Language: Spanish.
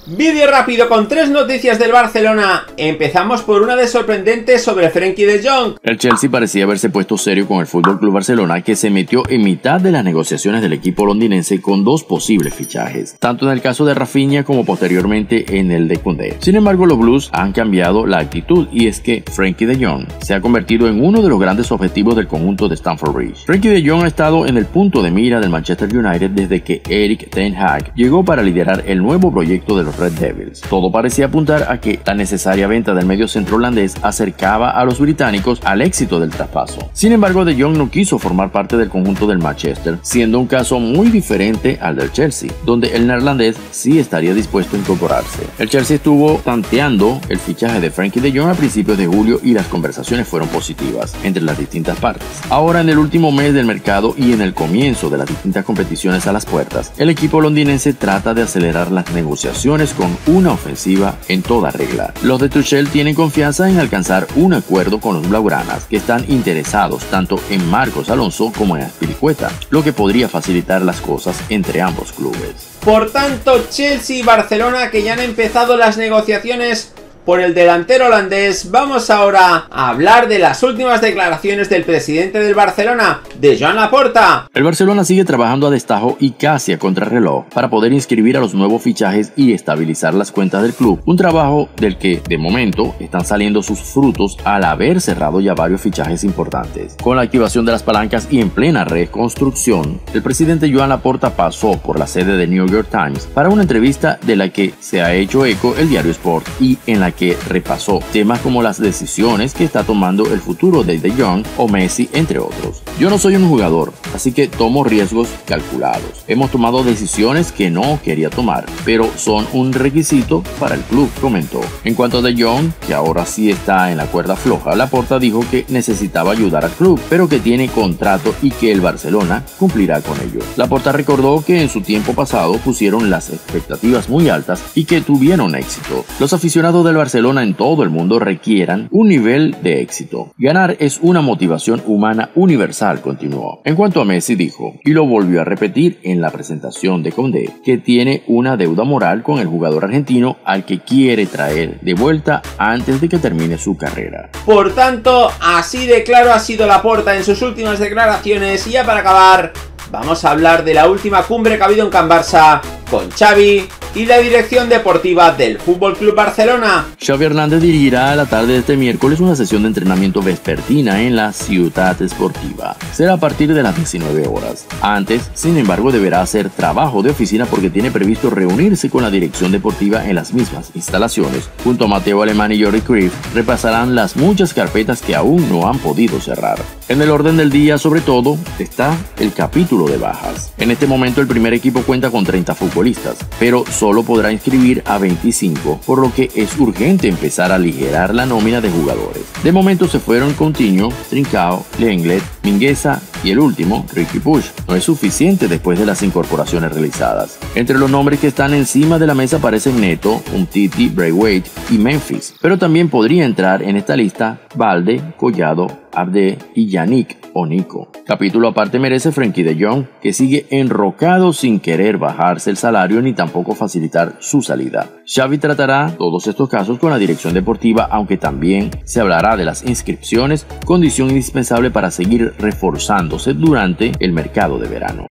Vídeo rápido con 3 noticias del Barcelona. Empezamos por una de sorprendente sobre Frenkie de Jong. El Chelsea parecía haberse puesto serio con el FC Barcelona, que se metió en mitad de las negociaciones del equipo londinense con 2 posibles fichajes, tanto en el caso de Rafinha como posteriormente en el de Koundé. Sin embargo, los Blues han cambiado la actitud, y es que Frenkie de Jong se ha convertido en uno de los grandes objetivos del conjunto de Stamford Bridge. Frenkie de Jong ha estado en el punto de mira del Manchester United desde que Erik ten Hag llegó para liderar el nuevo proyecto de los Red Devils. Todo parecía apuntar a que la necesaria venta del mediocentro holandés acercaba a los británicos al éxito del traspaso. Sin embargo, de Jong no quiso formar parte del conjunto del Manchester, siendo un caso muy diferente al del Chelsea, donde el neerlandés sí estaría dispuesto a incorporarse. El Chelsea estuvo tanteando el fichaje de Frenkie de Jong a principios de julio y las conversaciones fueron positivas entre las distintas partes. Ahora, en el último mes del mercado y en el comienzo de las distintas competiciones a las puertas, el equipo londinense trata de acelerar las negociaciones con una ofensiva en toda regla. Los de Tuchel tienen confianza en alcanzar un acuerdo con los blaugranas, que están interesados tanto en Marcos Alonso como en Azpilicueta, lo que podría facilitar las cosas entre ambos clubes. Por tanto, Chelsea y Barcelona, que ya han empezado las negociaciones por el delantero holandés. Vamos ahora a hablar de las últimas declaraciones del presidente del Barcelona, de Joan Laporta. El Barcelona sigue trabajando a destajo y casi a contrarreloj para poder inscribir a los nuevos fichajes y estabilizar las cuentas del club, un trabajo del que de momento están saliendo sus frutos al haber cerrado ya varios fichajes importantes. Con la activación de las palancas y en plena reconstrucción, el presidente Joan Laporta pasó por la sede de New York Times para una entrevista de la que se ha hecho eco el diario Sport y en la que repasó temas como las decisiones que está tomando el futuro de Jong o Messi, entre otros. Yo no soy un jugador, así que tomo riesgos calculados. Hemos tomado decisiones que no quería tomar, pero son un requisito para el club, comentó. En cuanto a De Jong, que ahora sí está en la cuerda floja, Laporta dijo que necesitaba ayudar al club, pero que tiene contrato y que el Barcelona cumplirá con ello. Laporta recordó que en su tiempo pasado pusieron las expectativas muy altas y que tuvieron éxito. Los aficionados del Barcelona en todo el mundo requieran un nivel de éxito. Ganar es una motivación humana universal, continuó. En cuanto a Messi, dijo, y lo volvió a repetir en la presentación de Koundé, que tiene una deuda moral con el jugador argentino al que quiere traer de vuelta antes de que termine su carrera. Por tanto, así de claro ha sido Laporta en sus últimas declaraciones. Y ya para acabar, vamos a hablar de la última cumbre que ha habido en Can Barça con Xavi y la dirección deportiva del FC Barcelona. Xavi Hernández dirigirá a la tarde de este miércoles una sesión de entrenamiento vespertina en la Ciutat Esportiva. Será a partir de las 19 horas. Antes, sin embargo, deberá hacer trabajo de oficina porque tiene previsto reunirse con la dirección deportiva en las mismas instalaciones. Junto a Mateo Alemán y Jordi Cruyff, repasarán las muchas carpetas que aún no han podido cerrar. En el orden del día, sobre todo, está el capítulo de bajas. En este momento, el primer equipo cuenta con 30 futbolistas, pero solo podrá inscribir a 25, por lo que es urgente empezar a aligerar la nómina de jugadores. De momento se fueron Coutinho, Trincao, Lenglet, Mingueza y el último, Riqui Puig. No es suficiente después de las incorporaciones realizadas. Entre los nombres que están encima de la mesa aparecen Neto, Umtiti, Braithwaite y Memphis, pero también podría entrar en esta lista Balde, Collado, Abde y Yannick o Nico. Capítulo aparte merece Frenkie de Jong, que sigue enrocado sin querer bajarse el salario ni tampoco facilitar su salida. Xavi tratará todos estos casos con la dirección deportiva, aunque también se hablará de las inscripciones, condición indispensable para seguir reforzándose durante el mercado de verano.